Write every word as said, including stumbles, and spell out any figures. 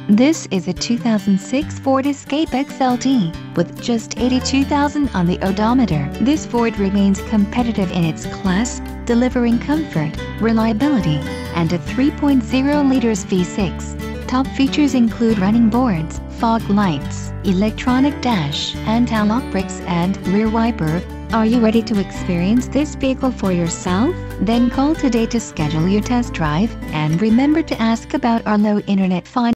This is a two thousand six Ford Escape X L T, with just eighty-two thousand on the odometer. This Ford remains competitive in its class, delivering comfort, reliability, and a three point oh liters V six. Top features include running boards, fog lights, electronic dash, anti-lock brakes and rear wiper. Are you ready to experience this vehicle for yourself? Then call today to schedule your test drive, and remember to ask about our low internet financing.